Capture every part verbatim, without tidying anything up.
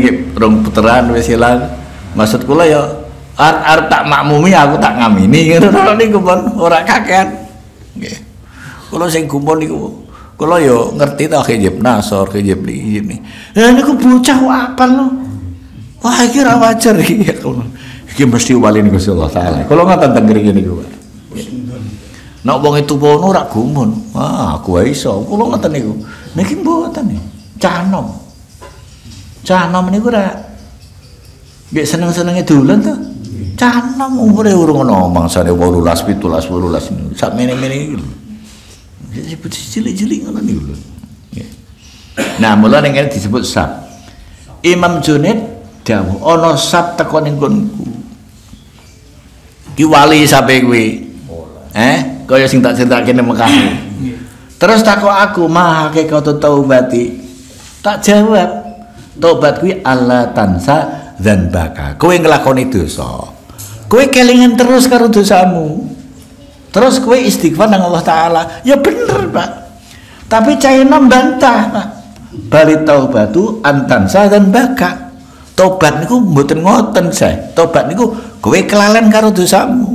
nggih rong puteran wis ilang. Maksud kula ya arep tak makmumi aku tak ngamini ngono niku pun ora kakean. Nggih. Kula sing gumun niku kula ya ngerti ta khijib nasor khijib iki. Lah niku bocah kok apal lho. Wah iki ra wajar iki. Iki mesti wali niku Gusti Allah taala. Kula ngoten teng ngriki niku. Nek wong itu pono ora gumun. Wah, aku wae iso. Kula ngoten niku. Niki mboten niki. Canom. Canom niku ora nggih seneng-senenge dolan to. Canom umure urung ana mangsane wolulas, pitulas, wolulas niku. Sak mene-mene iki lho. Disebut cilik-cilik ngono niku lho. Nah, mula ning kene disebut sab. Imam Junaid dawuh ana sab teko ning konku. Ki wali sape kuwi. Eh, kaya sing tak critakake ning Mekah. Terus takok aku, "Ma hakikatu taubati?" Tak jawab, tobat kuwi Allah tansa dzanbaka. Kowe nglakoni dosa. Kowe kelingan terus karo dosamu. Terus kowe istighfar nang Allah taala. Ya bener, Pak. Tapi China bantah, Pak. Bali taubatu antansa dzanbaka. Tobat niku mboten ngoten, Saya. Tobat niku kowe kelalen karo dosamu.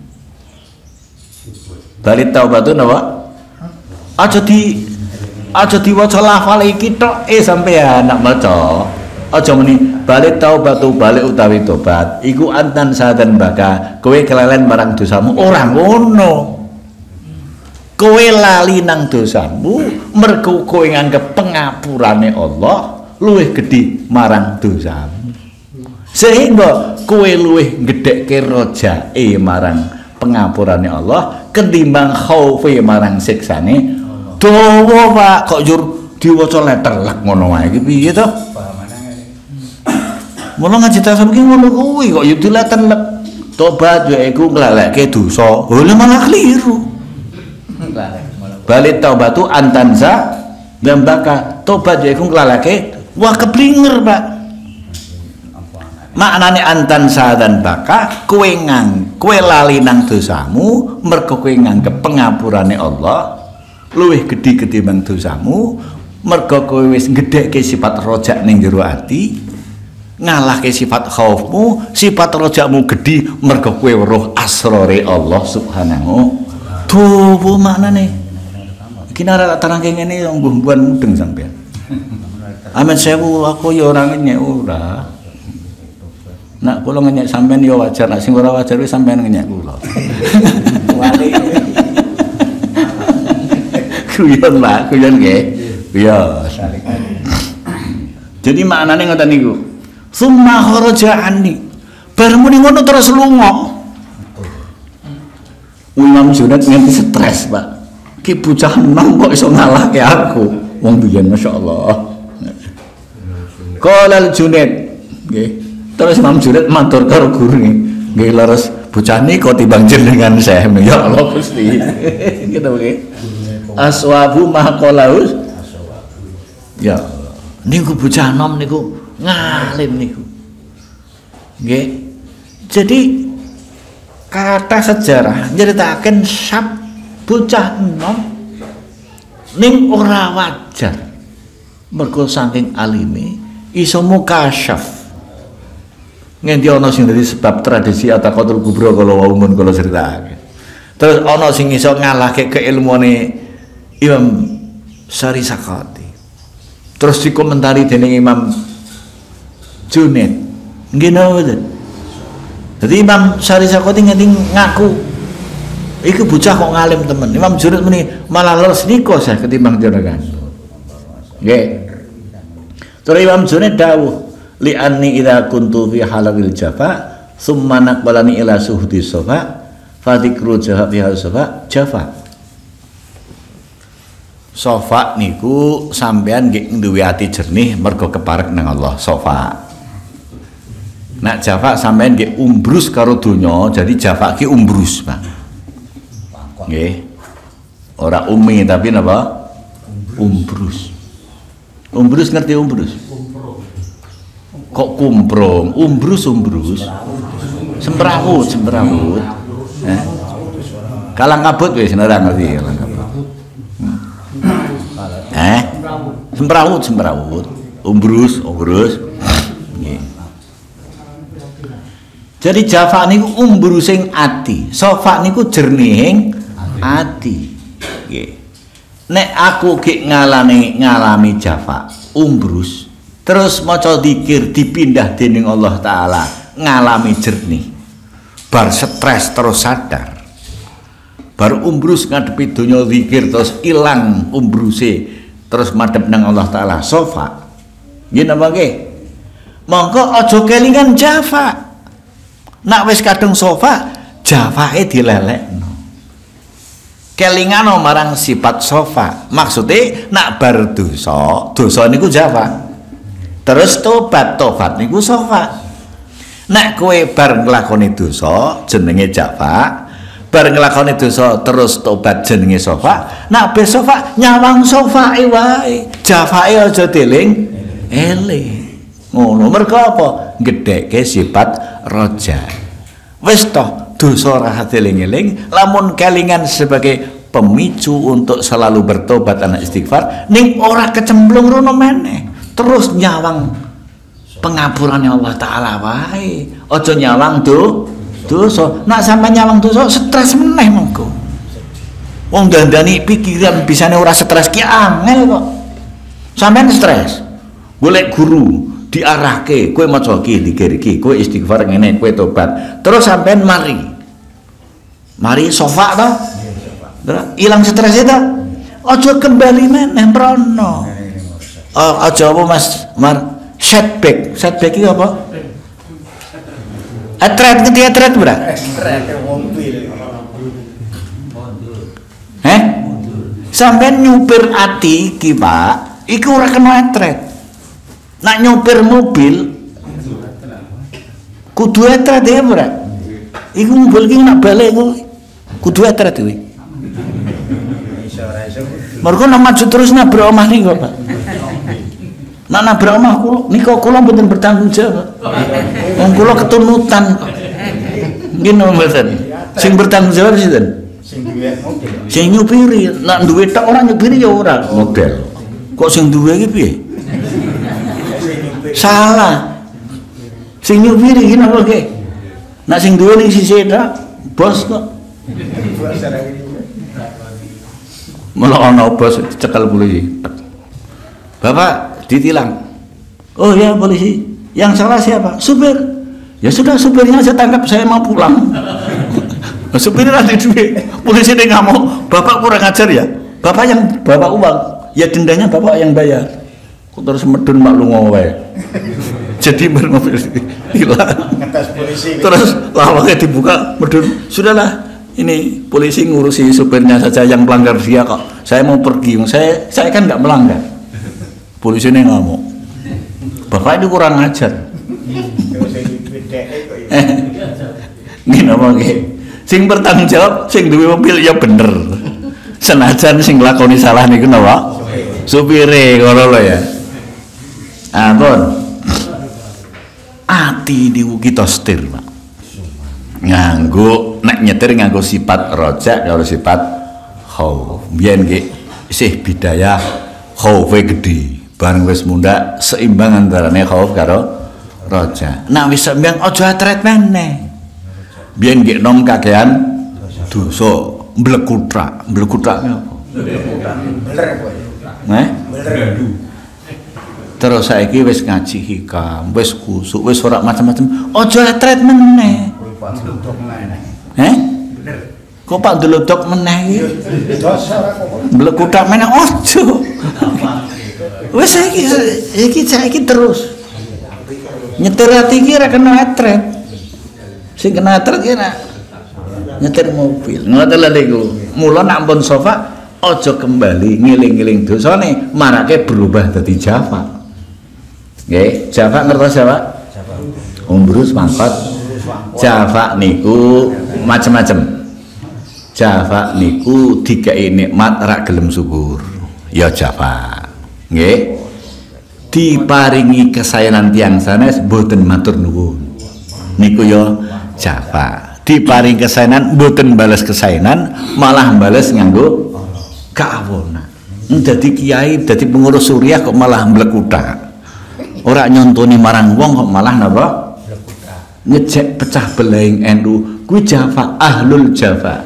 Bali taubatu napa? Aja di aja diwaca lafal iki tok eh sampean nak maca. Aja muni balik taubatu balik utawi tobat iku antan sadan baka kowe kelalen marang dosamu ora ngono. Kowe lali nang dosamu mergo kowe nganggep pengapurane Allah luwih gedhi marang dosamu. Sehingga kowe luwih gedhekke rojae marang pengapurane Allah ketimbang khaufe marang siksane dawa Pak kok jur diwaca letelek ngono wae iki piye to? Mula ngaji tasawuf iki ngono kuwi kok yo diletelek. Tobat ya iku nglalekke dosa. Lha malah keliru. Balik taubatu antanza gambaka. Tobat ya iku nglalekke wah keblinger Pak. Maknane antanza dan baka kowe ngang kowe lali nang dosamu mergo kowe nganggep pengapurane Allah luwih gedhi ketimbang dosamu mergo kowe wis gedhekke sifat rojak ning jero ati ngalahke sifat khaufmu sifat rojakmu gedhi mergo kowe weruh asrore Allah subhanahu tuwa maknane iki nek terangke ngene mbuh-mbuhan mudeng sampean amen sewu aku ya ora ngenyek ora nak kula ngenyek sampean ya wajar nek sing ora wajar wis sampean ngenyek kula wali kuyon Pak, kuyon nggih. Iya. Jadi maknane ngoten niku. Summa kharaja anni. Bar muni ngono terus lunga. Imam Junaid nganti stres, Pak. Ki bocah enom kok iso ngalahke aku. Wong biyen masyaallah. Qala al-Junaid, nggih. Terus Imam Junaid matur karo gurune, nggih leres bocah niko timbang jenengan Syekh. Ya Allah Gusti. Gitu nggih. Aswabu mahqalaus ya niku bocah enom niku ngalim niku nggih. Jadi kata sejarah nyeritaken sab bocah enom ning ora wajar mergo saking alime iso mukasyaf ngendi ana sing dadi sebab tradisi ataqatul kubra kala wau mun kala critakake. Terus ana sing iso ngalahke keilmuane Imam Sari Sakati. Terus dikomentari dening Imam Junaid. Nggih napa mboten? Dadi Imam Sari Sakati nganti ngaku iki bocah kok ngalim temen. Imam Junaid muni malah leres nika saya ketimbang jenengan. Nggih. Terus Imam Junaid dawuh li anni idza kuntu fi halawil jafa summa naqbalani ila suhdi sofa fadikru jafa fi sofa jafa. Sofa niku sampean nggih duwe ati jernih mergo keparek nang Allah sofa. Nak jafa sampean nggih umbrus karo donya, jadi jafa ki umbrus, Pak. Nggih. Ora umi tapi napa? Umbrus. Umbrus ngerti umbrus? Kok kumprong? Umbrus umbrus. Semrawut, semrawut. Eh? Kalang kabut wis ora ngerti kalang kabut. Eh, semrawut semrawut, umbrus umbrus, Nggih. Jadi jafa niku umbrusing ati, sofa niku jernihing ati. Nggih. Nek aku ki ngalami ngalami jafa, umbrus, terus maca zikir dipindah dening Allah taala, ngalami jernih. Bar stres terus sadar. Bar umbrus ngadepi donya zikir terus ilang umbruse, terus madhep nang Allah taala, sofa. Nggih napa nggih? Monggo aja kelingan jafa. Nak wis kadung sofa, jafae dilelekno. Kelingan marang sifat sofa. Maksudnya nak bar dosa, dosa niku jafa. Terus tobat, tobat niku sofa. Nak kowe bar nglakoni dosa jenenge jafa, bar nglakoni dosa terus tobat jenenge sofa. Nak be sofa nyawang sofae wae. Jafae aja deling eling. Ngono mergo apa? Gedhekke sifat roja. Wis toh dosa ora deling-eling, lamun kelingan sebagai pemicu untuk selalu bertobat dan istighfar, ning ora kecemplung rono meneh, terus nyawang pengapurannya Allah taala wae. Aja nyawang do dosa. Nak sampe nyawang dosa stres meneh mengko. Wong dandani pikiran bisane ora stres ki angel kok. Sampeyan stres. Golek guru diarahke, kowe maca iki dikir iki, kowe istighfar ngene, kowe tobat. Terus sampean mari. Mari sofa to? Ilang stres itu. Aja kembali meneh mrono. Oh, aja apa Mas Mar setback. Setback iki apa? Atret ngerti atret ora? Mobil. Heh? Sampean nyupir ati ki, Pak, iku ora kena atret. Nak nyopir mobil kudu etret ya ora? Iku mobil ki nak balik ku kudu etret kuwi. Mergo nak maju terus nabrak omah niku, Pak. Nak nabrak omah kula nika kula mboten bertanggung jawab. Wong kula ketunutan kok. Nggih mboten. Sing bertanggung jawab sinten? Sing duwe mobil. Sing nyupiri, nak duwe tok ora nyupiri ya ora model. Kok sing duwe iki piye? Salah. Sing nyupiri iki napa ge? Nak sing duwe ning sisi tok bos kok. Malah ana bos cekel polisi. Bapak ditilang. Oh ya polisi. Yang salah siapa? Supir. Ya sudah supirnya saya tangkap, saya mau pulang. Supirnya nanti duit. Polisi dia ngamuk. Bapak kurang ajar ya. Bapak yang bapak uang. Ya dendanya bapak yang bayar. Kok terus medun maklum wae. Jadi bermobil hilang. Terus lawangnya dibuka, medun. Sudahlah, ini polisi ngurusi supirnya saja, yang pelanggar dia kok. Saya mau pergi, saya saya kan nggak melanggar. Polisi ini ngamuk. Bapak itu kurang ajar. Eh, gini apa gitu? Sing bertanggung jawab, sing duwe mobil ya bener. Senajan sing lakoni salah niku napa? Supire ngono lho ya. Ampun. Ati niku kita setir, Pak. Nganggo nek nyetir nganggo sifat rojak karo sifat khauf. Biyen nggih isih bidayah khaufe gedhe. Bareng wis mundhak seimbang antarane khauf karo rojak. Nek wis sembayang aja atret meneh. Biyen nggih nom kakean dosa, mblekutrak. Mblekutrak apa? Beler kowe. Heh? Beler. Terus saiki wis ngaji hikam, wis kusuk, wis ora macam-macam. Aja atret meneh. Heh? Kok Pak delodok meneh iki? Mblekutrak meneh aja. Wis saiki iki saiki terus. Nyetir ati iki ora kena atret. Sing kena atret ki nak nyetir mobil. Ngoten lho niku. Mula nak pun sofa aja kembali ngiling-ngiling dosane, marake berubah dadi jafa. Nggih, jafa ngertos Jawa? Jafa. Umbrus mangkot. Jafa niku macem-macem. Jafa niku dikai nikmat rak gelem syukur. Ya jafa. Nggih. Diparingi kesayangan tiyang sanes mboten matur nuwun. Niku ya jafa. Diparing kesayangan mboten bales kesayangan, malah bales nganggo kaawonan. Dadi kiai, dadi pengurus suriah kok malah mblekutak. ora nyontoni marang wong kok malah napa ngejek pecah belaing N U kuwi Jafa ahlul Jafa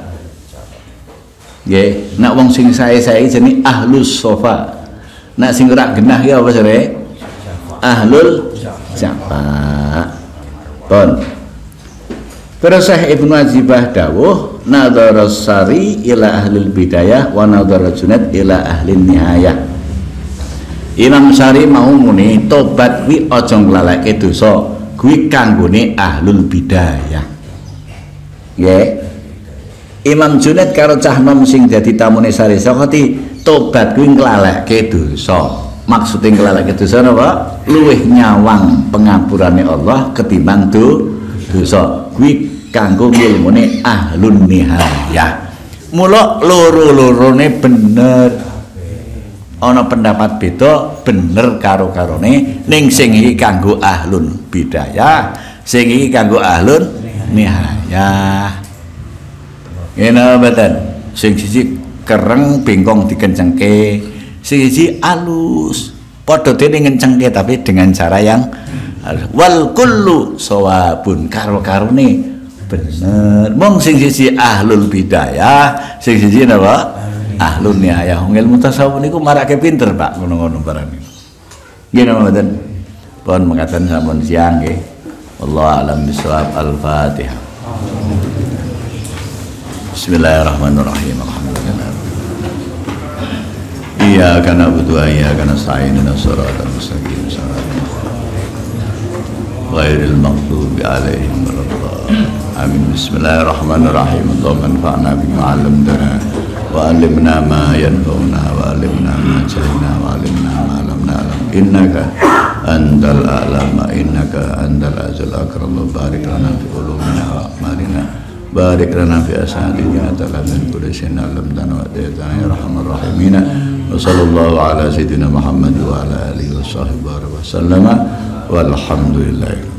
nggih nek wong sing sae-sae jenenge ahlus sofa nek sing ora genah ya apa jare ahlul Jafa pun terus Syekh Ibnu Ajibah dawuh nadhara sari ila ahlil bidayah wa nadhara Junaid ila ahlin nihayah. Imam Sari mau muni tobat kuwi aja nglaleke dosa kuwi kanggone ahlul bidayah nggih. Imam Junaid karo cah nom sing dadi tamune Sari Sokoti tobat kuwi nglaleke dosa. Maksude nglaleke dosa napa luwih nyawang pengapurane Allah ketimbang do dosa kuwi kanggo ngilmune ahlun nihayah. Mula loro-lorone bener. Ana pendapat beda bener karo karone ning sing iki kanggo ahlun bidayah, sing iki kanggo ahlun nihayah. Ngene mboten. Sing siji kereng bengkong dikencengke, sing siji alus. Padha dene ngencengke tapi dengan cara yang wal kullu sawabun karo-karone bener. Mong sing siji ahlul bidayah, sing siji napa? Ahlun nihayah. Ilmu tasawuf niku marake pinter, Pak, ngono-ngono barang niku. Nggih napa mboten? Pun mekaten sampun siang nggih. Wallahu a'lam bishawab. Al-Fatihah. Bismillahirrahmanirrahim. Alhamdulillah. Iyyaka na'budu wa iyyaka nasta'in. Ihdinas siratal mustaqim. Ghairil maghdubi 'alaihim waladdallin. Amin. Bismillahirrahmanirrahim. Allahumma anfa'na bima 'allamtana wa 'allimna ma yanfa'una wa 'allimna ma jahilna wa 'allimna ma lam na'lam. Innaka antal a'lam wa innaka antal azizul akram. Barik lana fi ulumina wa a'malina. Barik lana fi asadina taqabbal kulli shay'in 'allamtana wa ta'ala ya arhamar rahimin. Wa sallallahu ala sayyidina Muhammad wa ala alihi wa sahbihi wa sallama walhamdulillah.